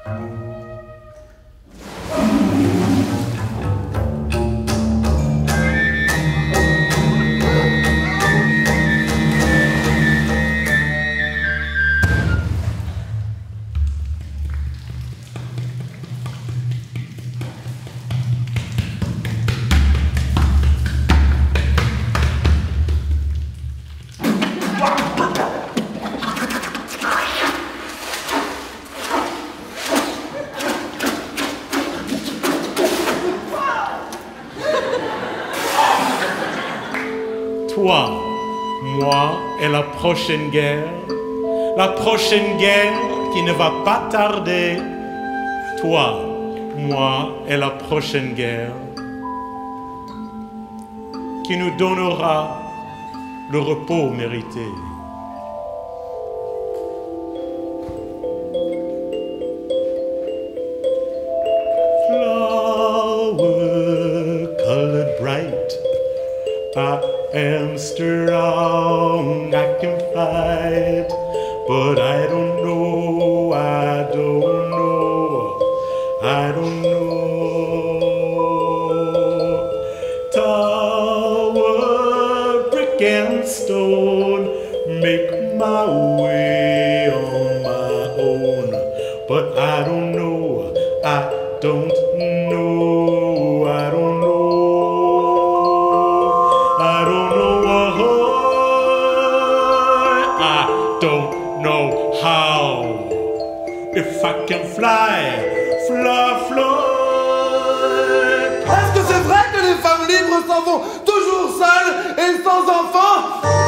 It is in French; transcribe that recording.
Toi, moi et la prochaine guerre qui ne va pas tarder. Toi, moi et la prochaine guerre qui nous donnera le repos mérité. Flower colored bright, I am strong, I can fight, but I don't know, I don't know, I don't know. Tower, brick and stone, make my way on my own, but I don't know, I don't know, I don't know. Don't know how. If I can fly, fly, fly. Est-ce que c'est vrai que les femmes libres s'en vont toujours seules et sans enfants?